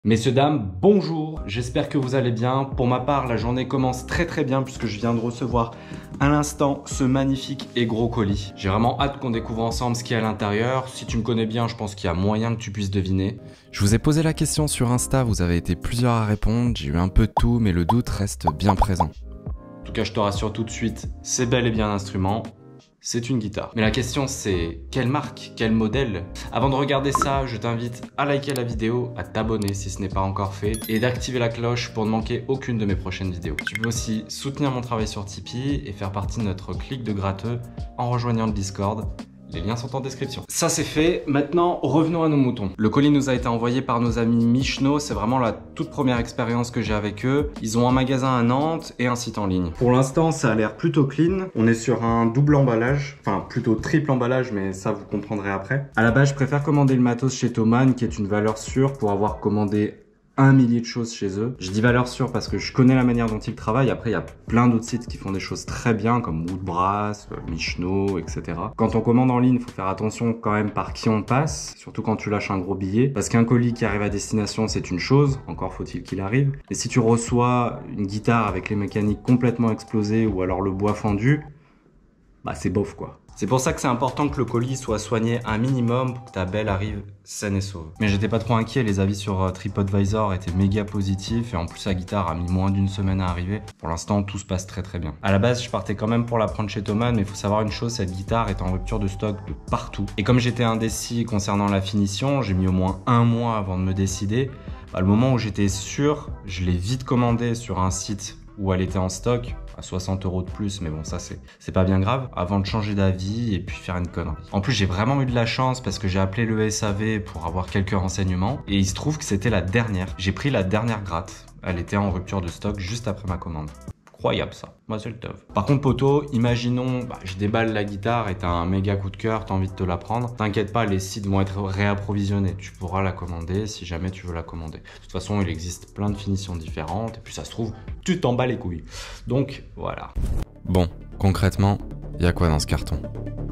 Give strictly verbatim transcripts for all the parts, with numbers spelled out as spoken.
Messieurs, dames, bonjour, j'espère que vous allez bien. Pour ma part, la journée commence très très bien puisque je viens de recevoir à l'instant ce magnifique et gros colis. J'ai vraiment hâte qu'on découvre ensemble ce qu'il y a à l'intérieur. Si tu me connais bien, je pense qu'il y a moyen que tu puisses deviner. Je vous ai posé la question sur Insta, vous avez été plusieurs à répondre, j'ai eu un peu de tout, mais le doute reste bien présent. En tout cas, je te rassure tout de suite, c'est bel et bien un instrument. C'est une guitare. Mais la question c'est, quelle marque, quel modèle? Avant de regarder ça, je t'invite à liker la vidéo, à t'abonner si ce n'est pas encore fait, et d'activer la cloche pour ne manquer aucune de mes prochaines vidéos. Tu peux aussi soutenir mon travail sur Tipeee et faire partie de notre clique de gratteux en rejoignant le Discord. Les liens sont en description. Ça c'est fait, maintenant revenons à nos moutons. Le colis nous a été envoyé par nos amis Michno, c'est vraiment la toute première expérience que j'ai avec eux. Ils ont un magasin à Nantes et un site en ligne. Pour l'instant ça a l'air plutôt clean. On est sur un double emballage, enfin plutôt triple emballage, mais ça vous comprendrez après. À la base je préfère commander le matos chez Thomann, qui est une valeur sûre pour avoir commandé un millier de choses chez eux. Je dis valeur sûre parce que je connais la manière dont ils travaillent. Après, il y a plein d'autres sites qui font des choses très bien, comme Woodbrass, Michno, et cetera. Quand on commande en ligne, il faut faire attention quand même par qui on passe, surtout quand tu lâches un gros billet. Parce qu'un colis qui arrive à destination, c'est une chose, encore faut-il qu'il arrive. Et si tu reçois une guitare avec les mécaniques complètement explosées ou alors le bois fendu, bah c'est bof quoi. C'est pour ça que c'est important que le colis soit soigné un minimum pour que ta belle arrive saine et sauve. Mais j'étais pas trop inquiet, les avis sur euh, TripAdvisor étaient méga positifs et en plus la guitare a mis moins d'une semaine à arriver. Pour l'instant, tout se passe très très bien. À la base, je partais quand même pour la prendre chez Thomann, mais il faut savoir une chose, cette guitare est en rupture de stock de partout. Et comme j'étais indécis concernant la finition, j'ai mis au moins un mois avant de me décider. Bah, le moment où j'étais sûr, je l'ai vite commandé sur un site où elle était en stock, à soixante euros de plus, mais bon ça c'est c'est pas bien grave, avant de changer d'avis et puis faire une connerie. En plus j'ai vraiment eu de la chance parce que j'ai appelé le S A V pour avoir quelques renseignements et il se trouve que c'était la dernière. J'ai pris la dernière gratte, elle était en rupture de stock juste après ma commande. Incroyable ça, moi c'est le top. Par contre poto, imaginons, bah, je déballe la guitare et t'as un méga coup de cœur, t'as envie de te la prendre. T'inquiète pas, les sites vont être réapprovisionnés. Tu pourras la commander si jamais tu veux la commander. De toute façon, il existe plein de finitions différentes et puis ça se trouve, tu t'en bats les couilles. Donc voilà. Bon, concrètement, il y a quoi dans ce carton?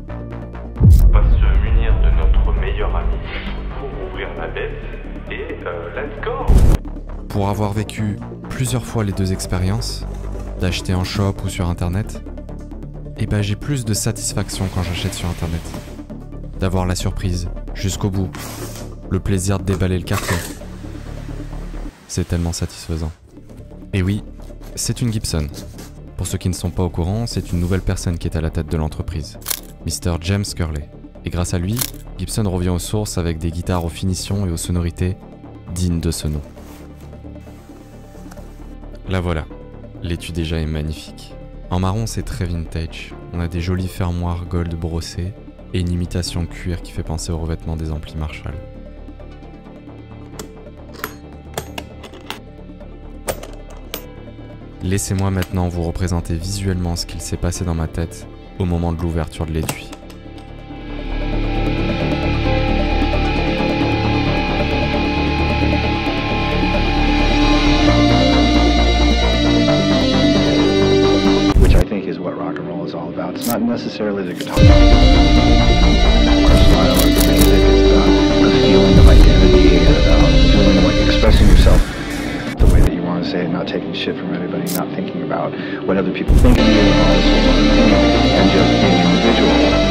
On va se munir de notre meilleur ami pour ouvrir la bête et euh, let's go. Pour avoir vécu plusieurs fois les deux expériences, d'acheter en shop ou sur internet, et bah j'ai plus de satisfaction quand j'achète sur internet. D'avoir la surprise jusqu'au bout, le plaisir de déballer le carton. C'est tellement satisfaisant. Et oui, c'est une Gibson. Pour ceux qui ne sont pas au courant, c'est une nouvelle personne qui est à la tête de l'entreprise, Mister James Curley. Et grâce à lui, Gibson revient aux sources avec des guitares aux finitions et aux sonorités dignes de ce nom. La voilà. L'étui déjà est magnifique. En marron, c'est très vintage. On a des jolis fermoirs gold brossés et une imitation cuir qui fait penser au revêtement des amplis Marshall. Laissez-moi maintenant vous représenter visuellement ce qu'il s'est passé dans ma tête au moment de l'ouverture de l'étui. It's not necessarily the guitar style or the music, it's about the feeling of identity and about feeling like expressing yourself the way that you want to say it, not taking shit from anybody, not thinking about what other people think of you and all this whole other thing, and just being individual.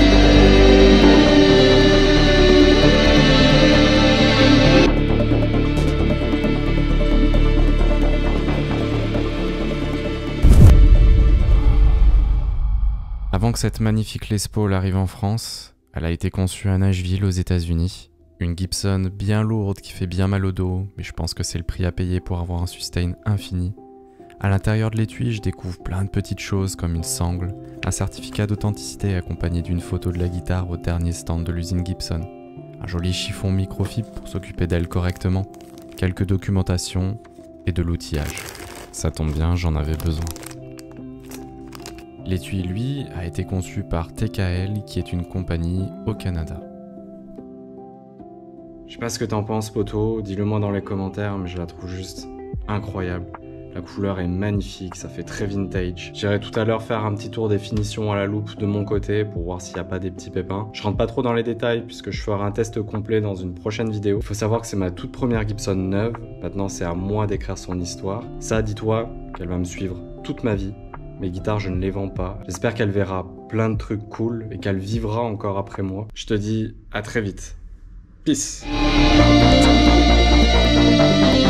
Avant que cette magnifique Les Paul arrive en France, elle a été conçue à Nashville aux États-Unis. Une Gibson bien lourde qui fait bien mal au dos, mais je pense que c'est le prix à payer pour avoir un sustain infini. À l'intérieur de l'étui, je découvre plein de petites choses comme une sangle, un certificat d'authenticité accompagné d'une photo de la guitare au dernier stand de l'usine Gibson, un joli chiffon microfibre pour s'occuper d'elle correctement, quelques documentations et de l'outillage. Ça tombe bien, j'en avais besoin. L'étui, lui, a été conçu par T K L, qui est une compagnie au Canada. Je sais pas ce que t'en penses poto, dis-le moi dans les commentaires, mais je la trouve juste incroyable. La couleur est magnifique, ça fait très vintage. J'irai tout à l'heure faire un petit tour des finitions à la loupe de mon côté pour voir s'il n'y a pas des petits pépins. Je rentre pas trop dans les détails puisque je ferai un test complet dans une prochaine vidéo. Il faut savoir que c'est ma toute première Gibson neuve. Maintenant, c'est à moi d'écrire son histoire. Ça, dis-toi qu'elle va me suivre toute ma vie. Mes guitares, je ne les vends pas. J'espère qu'elle verra plein de trucs cool et qu'elle vivra encore après moi. Je te dis à très vite. Peace.